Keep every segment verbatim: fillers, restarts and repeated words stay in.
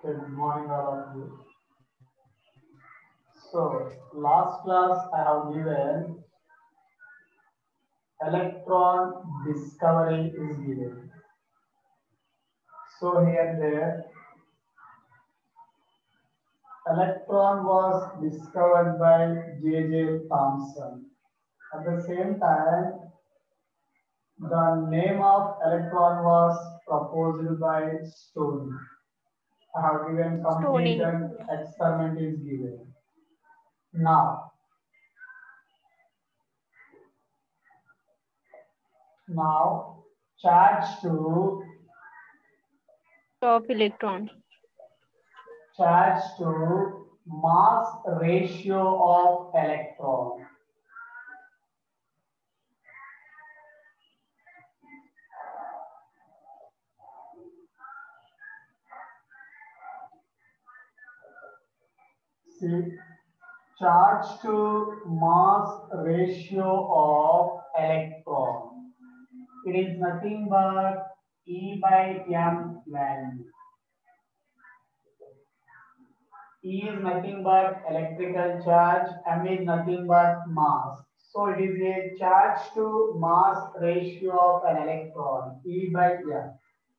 Good morning, all of you. So, last class I have given electron discovery is given. So, here there, electron was discovered by J J Thomson. At the same time, the name of electron was proposed by Stoney. I have given completed experiment is given. Now, now charge to of electron. Charge to mass ratio of electron. See, charge to mass ratio of electron. It is nothing but E by M value. E is nothing but electrical charge, M is nothing but mass. So it is a charge to mass ratio of an electron, E by M.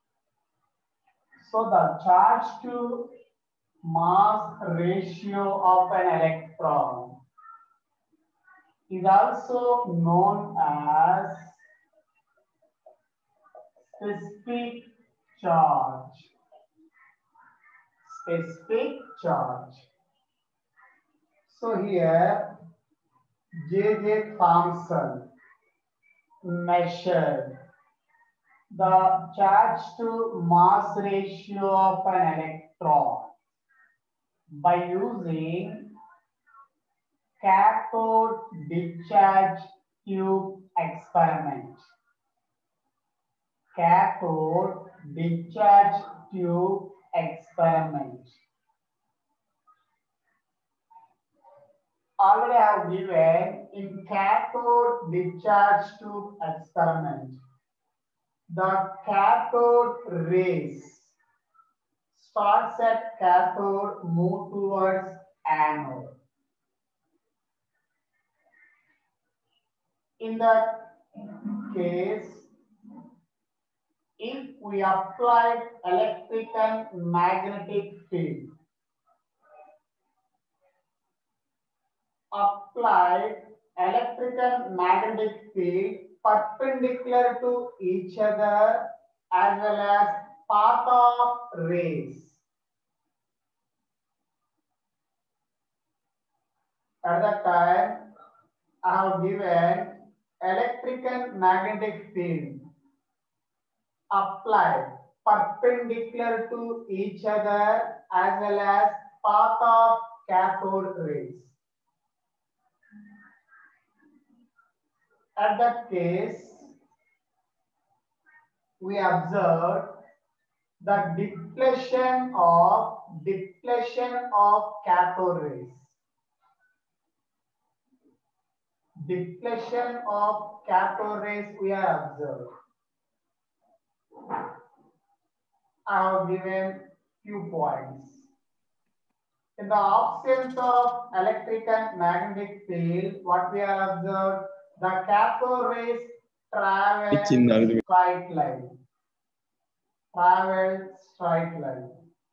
So the charge to mass ratio of an electron is also known as specific charge. Specific charge. So here J J Thomson measured the charge to mass ratio of an electron by using cathode discharge tube experiment. Cathode discharge tube experiment. Already I have given in cathode discharge tube experiment. The cathode rays starts at cathode, move towards anode. In that case, if we apply electric and magnetic field, apply electric and magnetic field perpendicular to each other as well as path of rays. At that time, I have given electric and magnetic field applied perpendicular to each other as well as path of cathode rays. At that case, we observe the depletion of depletion of cathode rays. Depletion of cathode rays we have observed. I have given few points. In the absence of electric and magnetic field, what we have observed, the cathode rays travel straight line. Travel straight line.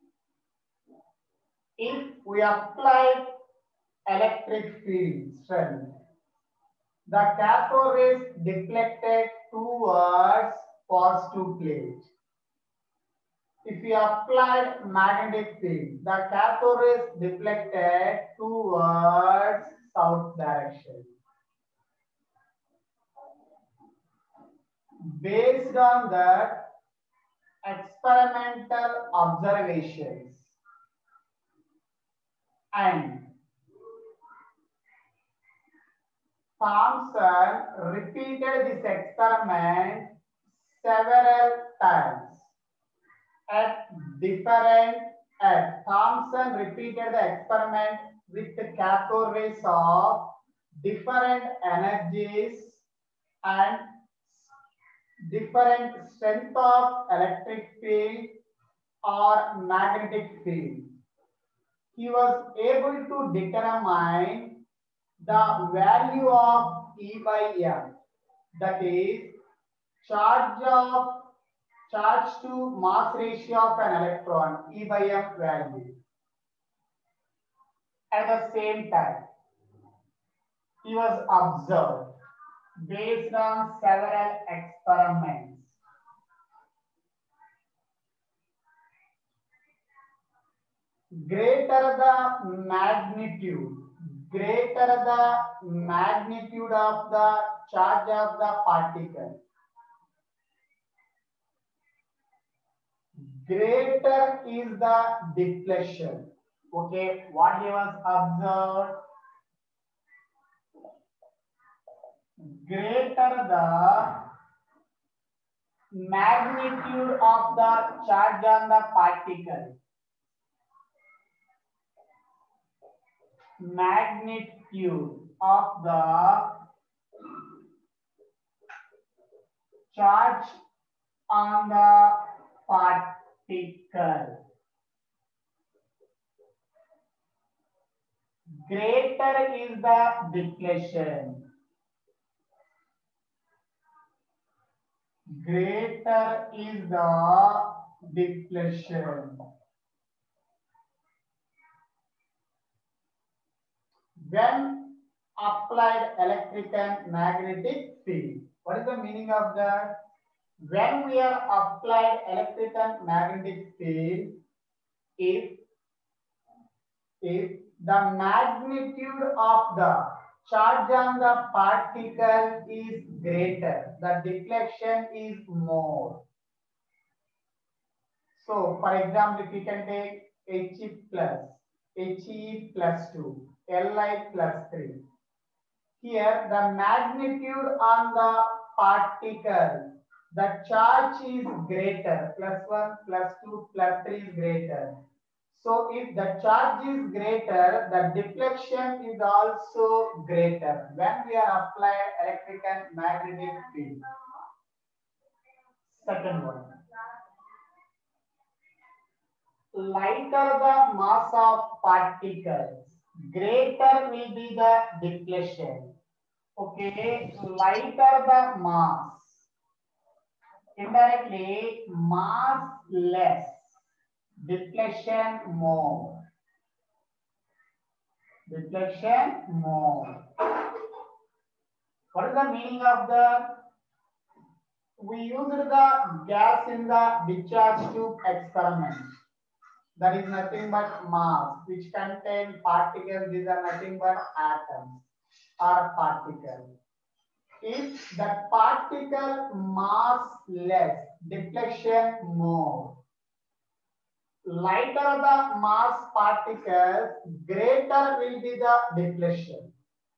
If we apply electric field strength, the cathode rays deflected towards positive plate. If we applied magnetic field, the cathode rays deflected towards south direction. Based on that experimental observations and Thomson repeated this experiment several times at different at Thomson repeated the experiment with the cathode rays of different energies and different strength of electric field or magnetic field. He was able to determine the value of E by M, that is charge of charge to mass ratio of an electron, E by M value. At the same time, he was observed based on several experiments. Greater the magnitude, greater the magnitude of the charge of the particle, greater is the deflection. Okay, what he was observed, greater the magnitude of the charge on the particle, magnitude of the charge on the particle, greater is the deflection, greater is the deflection. When applied electric and magnetic field. What is the meaning of that? When we are applied electric and magnetic field, if, if the magnitude of the charge on the particle is greater, the deflection is more. So, for example, if we can take He plus, He plus two, Li plus three. Here, the magnitude on the particle, the charge is greater, plus one, plus two, plus three is greater. So, if the charge is greater, the deflection is also greater when we are applying electric and magnetic field. Second one. Lighter the mass of particles, greater will be the deflection. Okay, lighter the mass, indirectly mass less, deflection more. Deflection more. What is the meaning of the? We used the gas in the discharge tube experiment. That is nothing but mass, which contain particles. These are nothing but atoms or particles. If the particle mass less, deflection more. Lighter the mass particles, greater will be the deflection.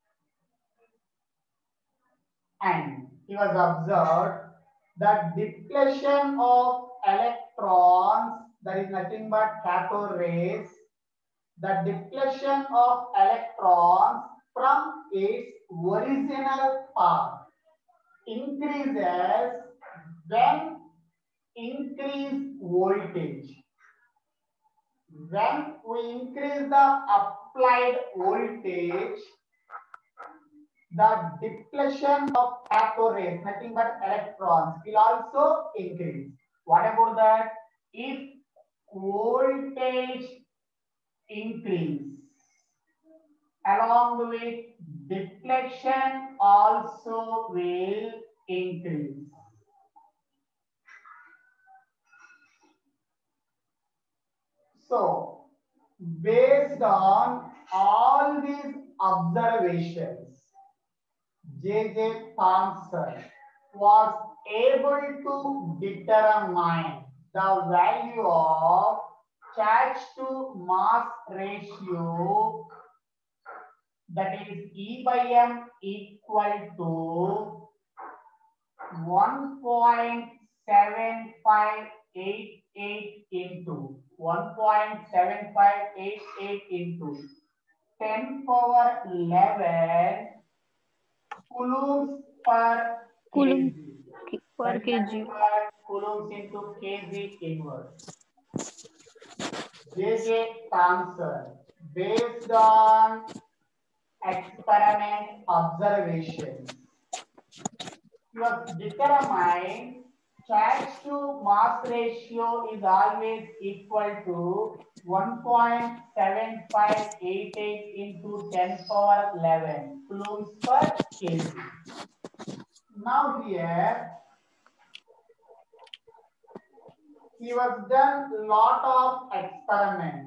And it was observed that deflection of electrons, that is nothing but cathode rays, the deflection of electrons from its original path increases when increase voltage. When we increase the applied voltage, the deflection of cathode rays, nothing but electrons, will also increase. What about that? If voltage increase, along with deflection also will increase. So, based on all these observations, J J Thomson was able to determine the value of charge to mass ratio, that is E by M equal to one point seven five eight eight into one point seven five eight eight into ten power eleven coulombs per Coulomb kg. per kg. Coulombs into kg inverse. J J Thomson, based on experiment observations, it was determined charge to mass ratio is always equal to one point seven five eight eight into ten power eleven coulombs per kg. Now here he was done lot of experiments.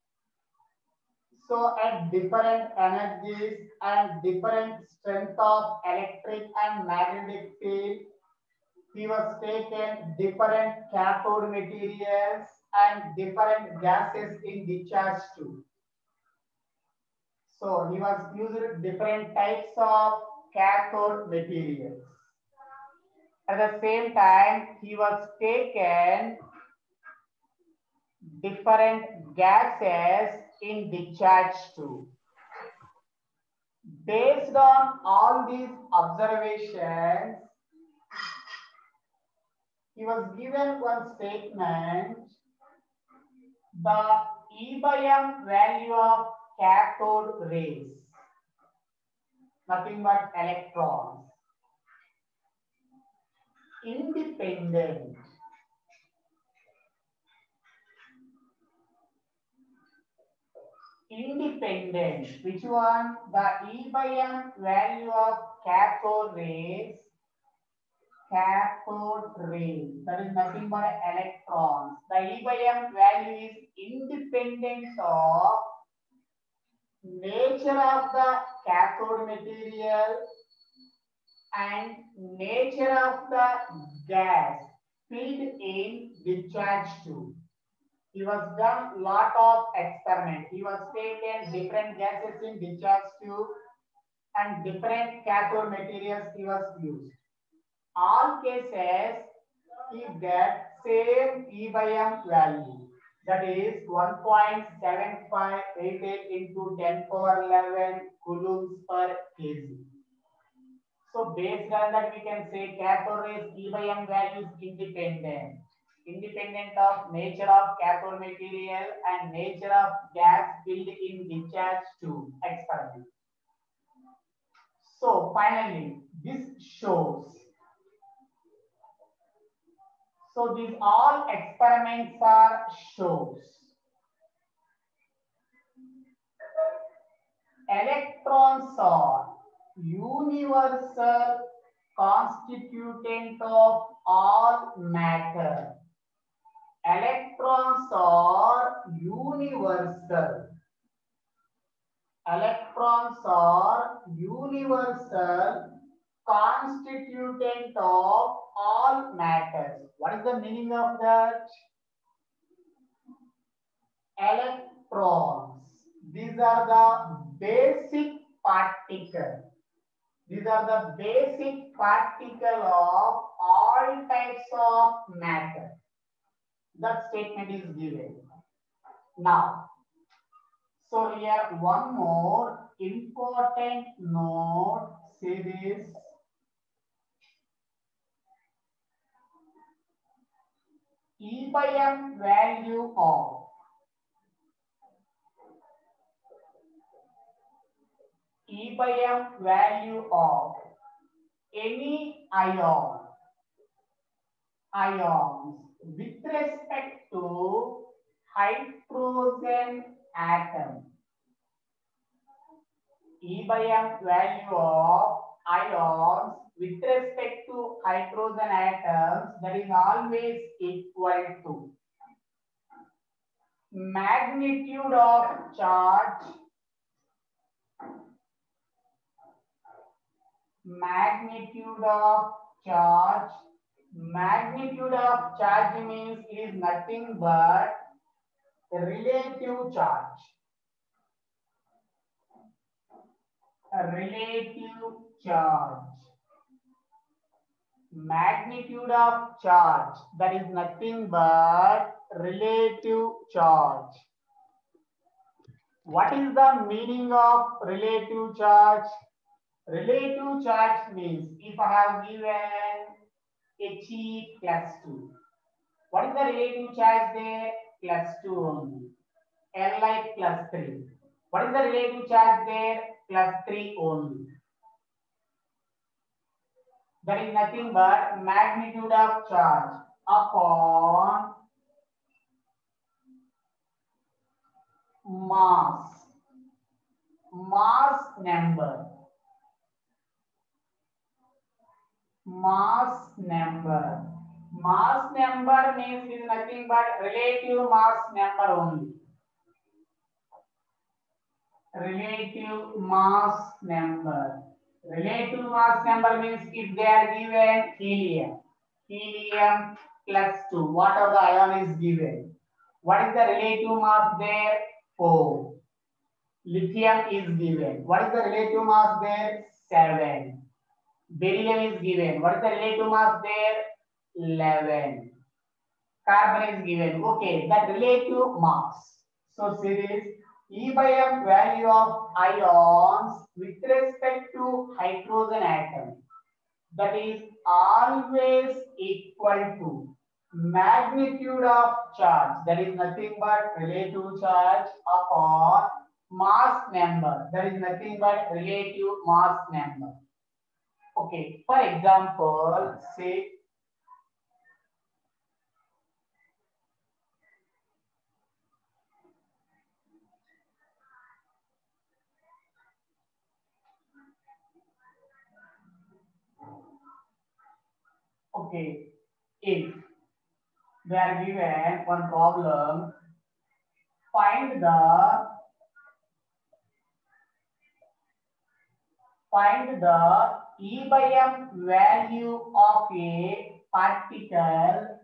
So at different energies and different strength of electric and magnetic field, he was taken different cathode materials and different gases in discharge tube. So he was used different types of cathode materials. At the same time, he was taken different gases in discharge tube. Based on all these observations, he was given one statement: the E by M value of cathode rays, nothing but electrons, independent independent which one? The E by M value of cathode rays, cathode rays, that is nothing but electrons. The E by M value is independent of nature of the cathode material and nature of the gas filled in discharge tube. He was done lot of experiment. He was taken different gases in discharge tube and different cathode materials he was used. All cases he get same E by M value, that is one point seven five eight eight into ten power eleven coulombs per kg. So based on that, we can say cathode rays E by M value is independent. Independent of nature of cathode material and nature of gas filled in discharge tube experiment. So finally, this shows. So these all experiments are shows. Electrons are universal constituent of all matter. Electrons are universal. Electrons are universal constituent of all matters. What is the meaning of that? Electrons. These are the basic particles. These are the basic particle of all types of matter. That statement is given. Now, so here one more important note. See this. E by M value of E by M value of any ion ions with respect to hydrogen atom. E by M value of ions with respect to hydrogen atoms, that is always equal to magnitude of charge magnitude of charge magnitude of charge means it is nothing but relative charge. A relative charge. Magnitude of charge, that is nothing but relative charge. What is the meaning of relative charge? Relative charge means if I have given a cheap plus two, what is the relative charge there? plus two only. Li plus three. What is the relative charge there? Plus three only. That is nothing but magnitude of charge upon mass. Mass number. Mass number. Mass number means it is nothing but relative mass number only. Relative mass number. Relative mass number means if they are given helium, helium plus two, whatever the ion is given. What is the relative mass there? four. Lithium is given. What is the relative mass there? seven. Beryllium is given. What is the relative mass there? eleven. Carbon is given. Okay, that relative mass. So series E by M value of ions with respect to hydrogen atom, that is always equal to magnitude of charge, that is nothing but relative charge upon mass number, that is nothing but relative mass number. Okay, for example, say okay, if they are given one problem, find the find the E by M value of a particle,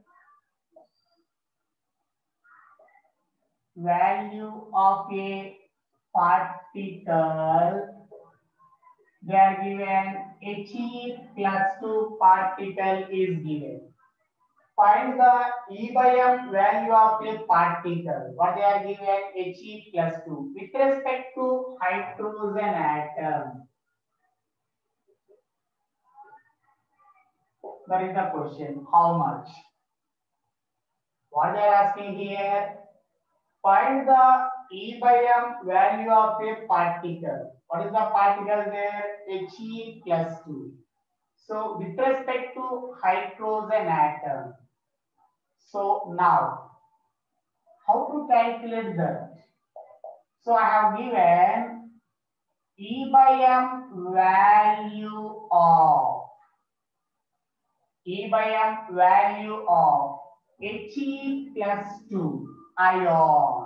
value of a particle, they are given He plus two particle is given. Find the E by M value of a particle. What they are given? He plus two. With respect to hydrogen atom. That is the question. How much? What they are asking here? Find the E by M value of a particle. What is the particle there? He plus two. So with respect to hydrogen atom. So now, how to calculate that? So I have given E by M value of E by M value of He plus two ion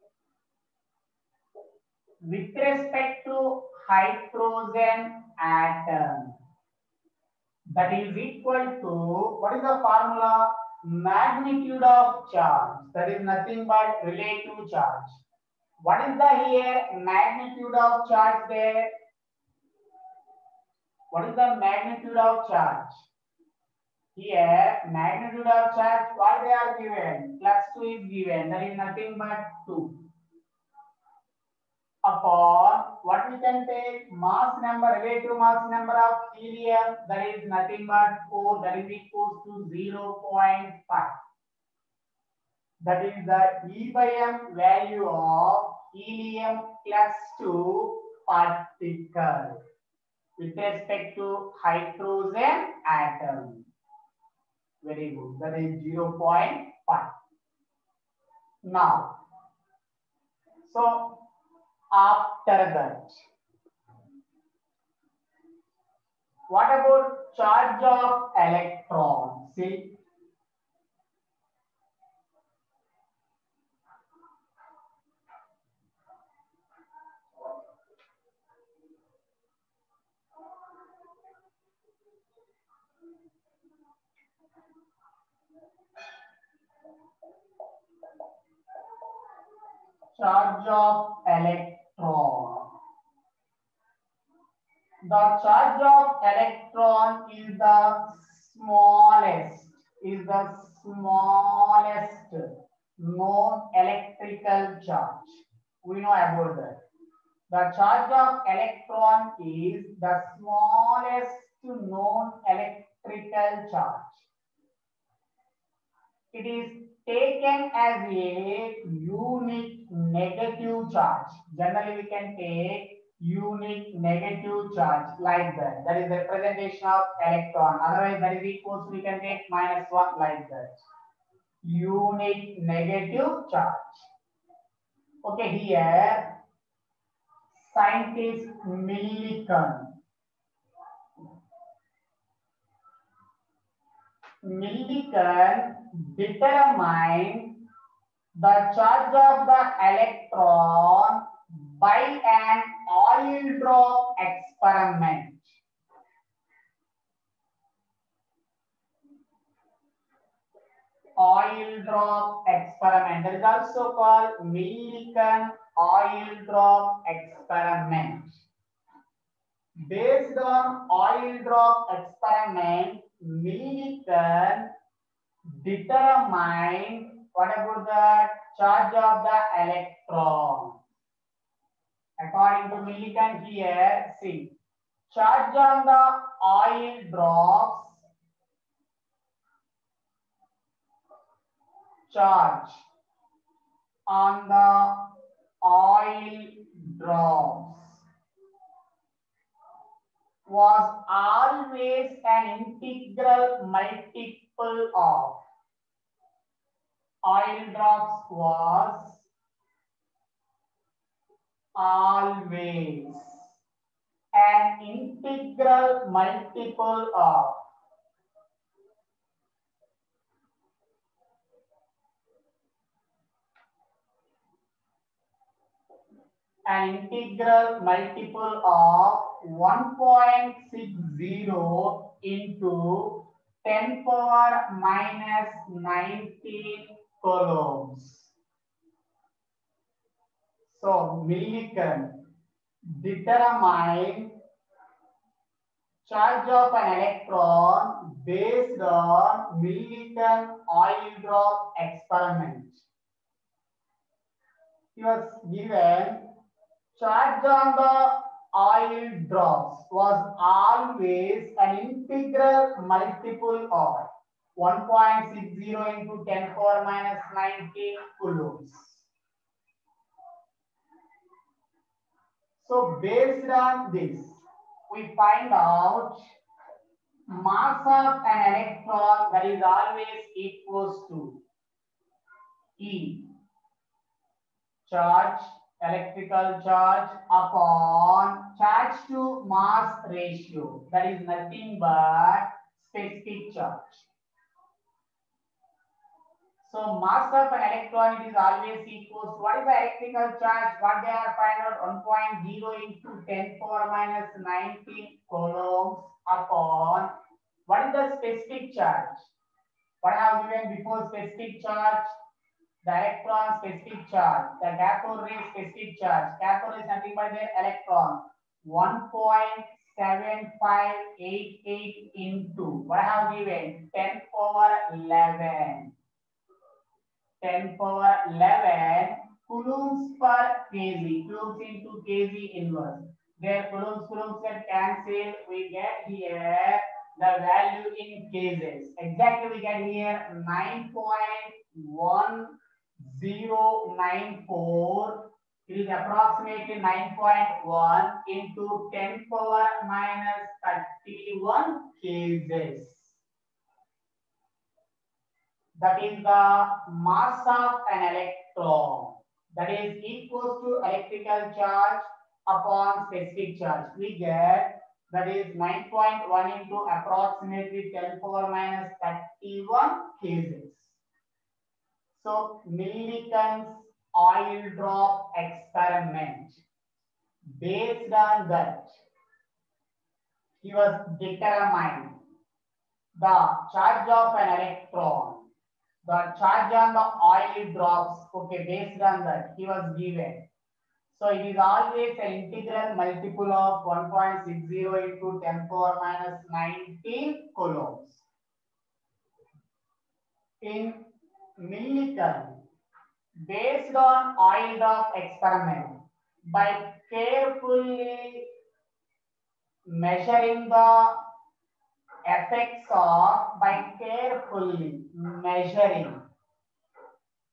with respect to hydrogen atom, that is equal to, what is the formula? Magnitude of charge, that is nothing but relative charge. What is the here magnitude of charge there? What is the magnitude of charge? Here magnitude of charge, what they are given? Plus two is given, that is nothing but two. Upon what we can take? Mass number, relative mass number of helium, that is nothing but four, that is equals to zero point five. That is the E by M value of helium plus two particle with respect to hydrogen atom. Very good. That is zero point five. Now, so after that, what about charge of electron? See, charge of electron. The charge of electron is the smallest, is the smallest known electrical charge. We know about that. The charge of electron is the smallest known electrical charge. It is taken as a unique negative charge. Generally, we can take unique negative charge like that. That is the representation of electron. Otherwise, that is equals, we can take minus one like that. Unique negative charge. Okay, here scientist Millikan. Millikan determined the charge of the electron by an oil drop experiment. Oil drop experiment. That is also called Millikan oil drop experiment. Based on oil drop experiment, Millikan determined what about the charge of the electron. According to Millikan here, see, charge on the oil drops, charge on the oil drops was always an integral multiple of. Oil drops was always an integral multiple of an integral multiple of one point six zero into ten power minus nineteen coulombs. So Millikan determined charge of an electron based on Millikan oil drop experiment. He was given charge on the oil drops was always an integral multiple of one point six zero into ten power minus nineteen coulombs. So based on this, we find out mass of an electron, that is always equals to E, charge, electrical charge upon charge to mass ratio, that is nothing but specific charge. So mass of an electron, it is always equals to, what is the electrical charge? What they are find out, one point zero into ten power minus nineteen coulombs upon, what is the specific charge? What I have given before specific charge? The electron specific charge, the cathode ray specific charge. Cathode ray is nothing but the electron. one point seven five eight eight into, what I have given? ten power eleven. ten power eleven coulombs per kg. Coulombs into kg inverse. There coulombs, coulombs get cancelled. We get here the value in kgs. Exactly we get here nine point one zero nine four. It is approximately nine point one into ten power minus thirty-one kgs. That is the mass of an electron. That is equals to electrical charge upon specific charge. We get that is nine point one into approximately ten power minus thirty-one kgs. So Millikan's oil drop experiment, based on that, he was determined the charge of an electron, the charge on the oil drops, okay, based on that, he was given. So it is always an integral multiple of one point six zero into ten power minus nineteen coulombs. In Millikan, based on oil drop experiment, by carefully measuring the effects of, by carefully measuring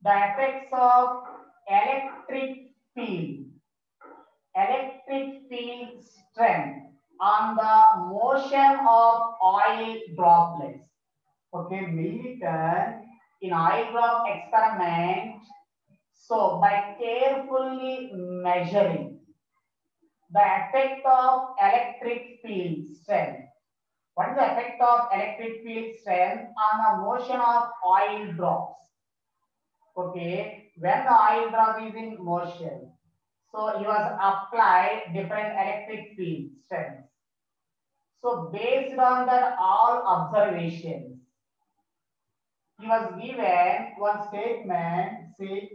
The effects of electric field, electric field strength on the motion of oil droplets. Okay, Millikan in oil drop experiment. So by carefully measuring the effect of electric field strength. What is the effect of electric field strength on the motion of oil drops? Okay, when the oil drop is in motion, so he was applied different electric field strengths. So based on that all observations, he was given one statement. See,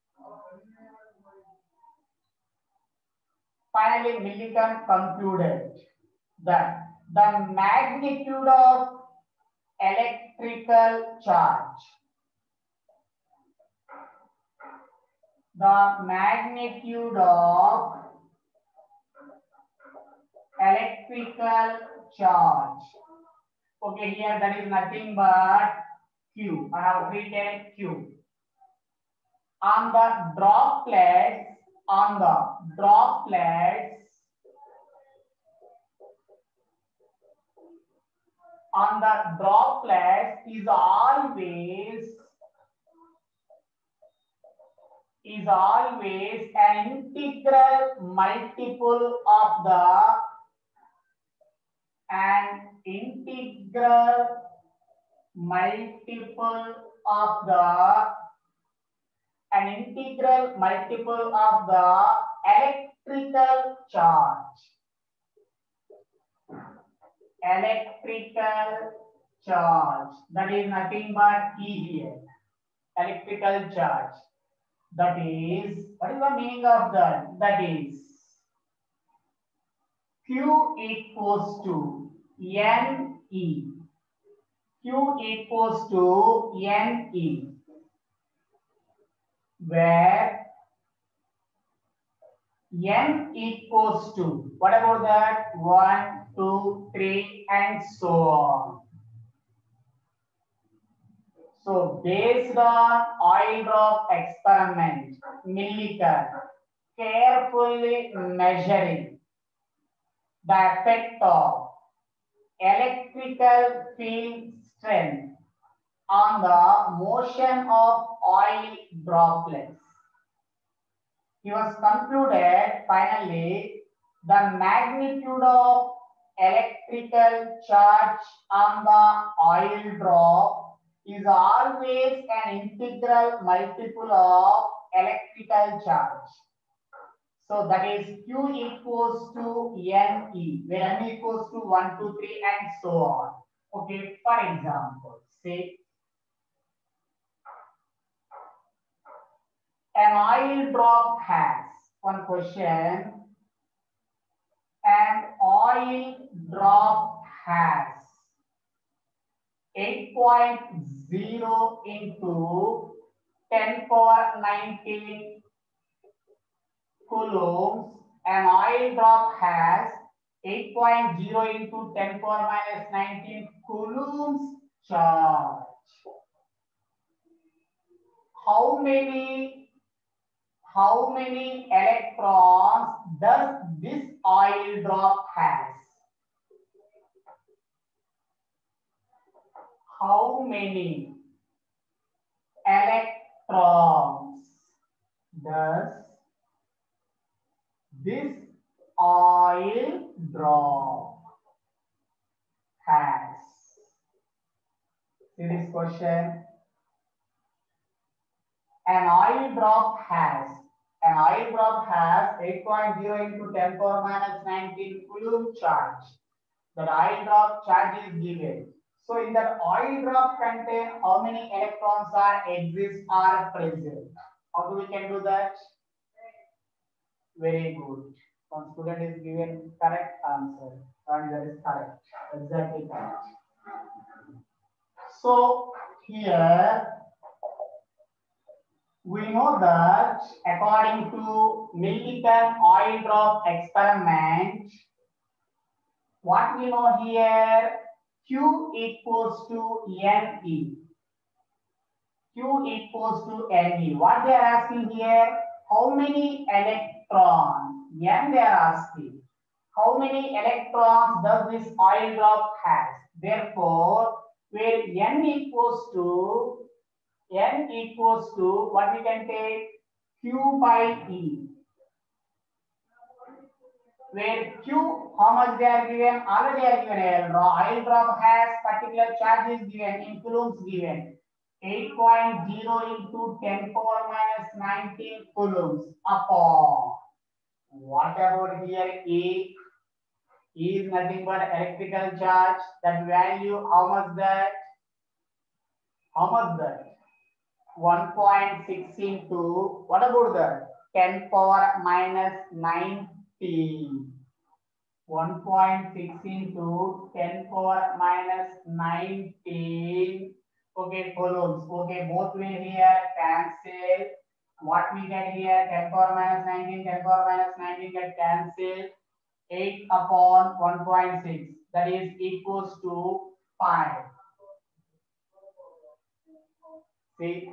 finally Millikan concluded that the magnitude of electrical charge, the magnitude of electrical charge. Okay, here that is nothing but Q. I have treated Q. On the droplets, on the droplets, on the droplets is always is always an integral multiple of the an integral multiple of the an integral multiple of the electrical charge. Electrical charge. That is nothing but E here. Electrical charge. That is, what is the meaning of that? That is Q equals to N E. Q equals to N E, where N equals to, what about that? one, two, three, and so on. So based on oil drop experiment, Millikan carefully measuring the effect of electrical field strength on the motion of oil droplets, he was concluded finally the magnitude of electrical charge on the oil drop is always an integral multiple of electrical charge. So that is Q equals to N E, where N equals to one, two, three, and so on. Okay, for example, say an oil drop has, one question, an oil drop has eight point zero into ten power nineteen coulombs. An oil drop has eight point zero into ten power minus nineteen coulombs charge. How many, how many electrons does this oil drop has? How many electrons does this oil drop has? See this question. An oil drop has, an oil drop has eight point zero into ten power minus nineteen coulomb charge. That oil drop charge is given. So in that oil drop contain how many electrons are exist or present? How do we can do that? Very good. One student is given correct answer, and that is correct. Exactly correct. So here we know that according to Millikan oil drop experiment, what we know here, Q equals to N E. Q Q equals to Ne. What they are asking here? How many electrons? N they are asking. How many electrons does this oil drop has? Therefore, where N equals to N equals to what we can take Q by E. Where Q, how much they are given? Already are given. Oil drop, oil drop has particular charge is given in coulombs given. eight point zero into ten power minus nineteen coulombs upon. What about here? E. E is nothing but electrical charge. That value, how much that? How much that? one point six into, what about that? ten power minus nineteen. one point six into ten power minus nineteen. Okay, coulombs. Okay, both way here cancel. What we get here? ten power minus nineteen, ten power minus nineteen get cancelled. eight upon one point six. That is equals to five. See,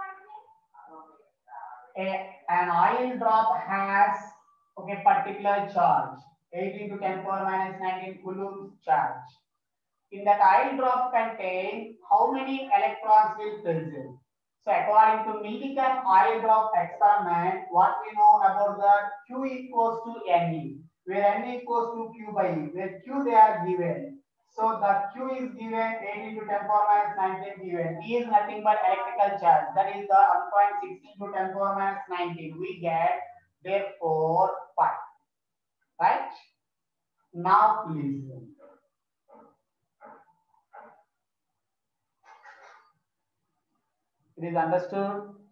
a, an oil drop has okay particular charge. eight into ten power minus nineteen coulombs charge. In that oil drop contain how many electrons will present? So according to Millikan oil drop experiment, what we know about that Q equals to Ne, where N equals to Q by E, where Q they are given. So the Q is given eight into ten power minus nineteen given. E is nothing but electrical charge. That is the one point six into ten power minus nineteen. We get therefore five. Right? Now listen. It is understood.